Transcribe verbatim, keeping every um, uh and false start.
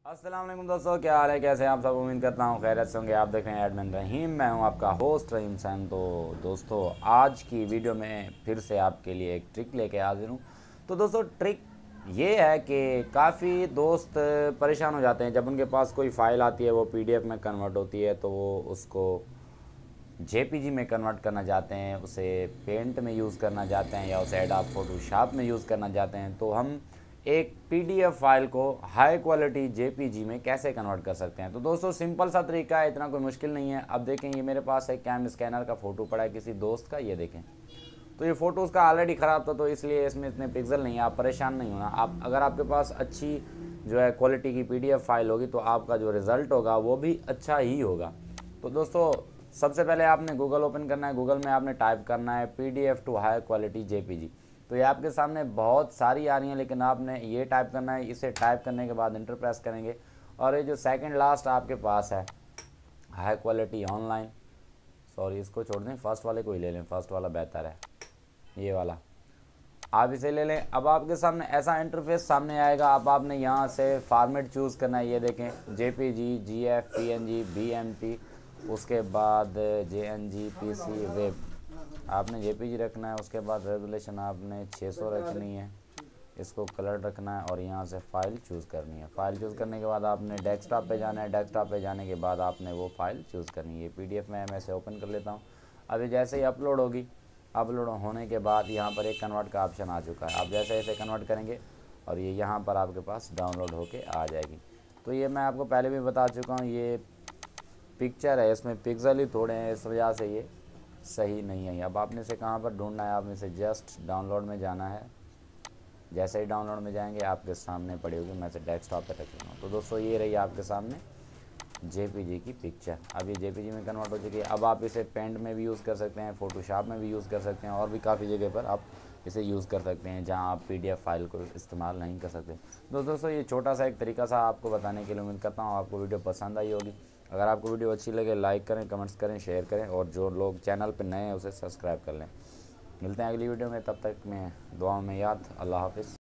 अस्सलाम वालेकुम दोस्तों, क्या हाल है, कैसे हैं आप सब। उम्मीद करता हूँ खैरियत से होंगे। आप देख रहे हैं एडमिन रहीम, मैं हूँ आपका होस्ट रहीम सैन। तो दोस्तों, आज की वीडियो में फिर से आपके लिए एक ट्रिक लेके हाजिर हूँ। तो दोस्तों, ट्रिक ये है कि काफ़ी दोस्त परेशान हो जाते हैं जब उनके पास कोई फ़ाइल आती है, वो पीडीएफ में कन्वर्ट होती है, तो वो उसको जेपीजी में कन्वर्ट करना चाहते हैं, उसे पेंट में यूज़ करना चाहते हैं या उसे एडोब फोटोशॉप में यूज़ करना चाहते हैं। तो हम एक पीडीएफ फाइल को हाई क्वालिटी जेपीजी में कैसे कन्वर्ट कर सकते हैं। तो दोस्तों, सिंपल सा तरीका है, इतना कोई मुश्किल नहीं है। अब देखें, ये मेरे पास एक कैम स्कैनर का फ़ोटो पड़ा है किसी दोस्त का, ये देखें। तो ये फ़ोटो उसका ऑलरेडी ख़राब था, तो इसलिए इसमें इतने पिक्सल नहीं है। आप परेशान नहीं होना। आप अगर आपके पास अच्छी जो है क्वालिटी की पीडीएफ फाइल होगी, तो आपका जो रिज़ल्ट होगा वो भी अच्छा ही होगा। तो दोस्तों, सबसे पहले आपने गूगल ओपन करना है। गूगल में आपने टाइप करना है P D F to high quality J P G. तो ये आपके सामने बहुत सारी आ रही हैं, लेकिन आपने ये टाइप करना है। इसे टाइप करने के बाद इंटर प्रेस करेंगे और ये जो सेकंड लास्ट आपके पास है हाई क्वालिटी ऑनलाइन, सॉरी इसको छोड़ दें, फर्स्ट वाले को ही ले लें, फर्स्ट वाला बेहतर है, ये वाला आप इसे ले लें। अब आपके सामने ऐसा इंटरफेस सामने आएगा। अब आपने यहाँ से फॉर्मेट चूज़ करना है। ये देखें, J P G, G F, P N G, B M P, उसके बाद J N G, P C, web. आपने जे पी जी रखना है। उसके बाद रेजोल्यूशन आपने छः सौ रखनी है, इसको कलर रखना है और यहाँ से फ़ाइल चूज़ करनी है। फ़ाइल चूज़ करने के बाद आपने डेस्कटॉप पे जाना है। डेस्कटॉप पे जाने के बाद आपने वो फ़ाइल चूज़ करनी है। पीडीएफ में मैं इसे ओपन कर लेता हूँ। अभी जैसे ही अपलोड होगी, अपलोड होने के बाद यहाँ पर एक कन्वर्ट का ऑप्शन आ चुका है। आप जैसे ऐसे कन्वर्ट करेंगे और ये यहाँ पर आपके पास डाउनलोड होके आ जाएगी। तो ये मैं आपको पहले भी बता चुका हूँ, ये पिक्चर है, इसमें पिक्सल ही थोड़े हैं, इस वजह से ये सही नहीं है। अब आपने इसे कहाँ पर ढूंढना है, आपने इसे जस्ट डाउनलोड में जाना है। जैसे ही डाउनलोड में जाएंगे आपके सामने पड़ी होगी, मैं इसे डेस्कटॉप पर रख लूँगा। तो दोस्तों, ये रही आपके सामने जेपीजी की पिक्चर। अब ये जेपीजी में कन्वर्ट हो चुकी है। अब आप इसे पेंट में भी यूज़ कर सकते हैं, फ़ोटोशॉप में भी यूज़ कर सकते हैं, और भी काफ़ी जगह पर आप इसे यूज़ कर सकते हैं जहां आप पीडीएफ फाइल को इस्तेमाल नहीं कर सकते। तो दोस्तों, ये छोटा सा एक तरीका सा आपको बताने के लिए उम्मीद करता हूँ आपको वीडियो पसंद आई होगी। अगर आपको वीडियो अच्छी लगे, लाइक करें, कमेंट्स करें, शेयर करें, और जो लोग चैनल पर नए हैं उसे सब्सक्राइब कर लें। मिलते हैं अगली वीडियो में, तब तक मैं दुआओं में याद। अल्लाह हाफिज़।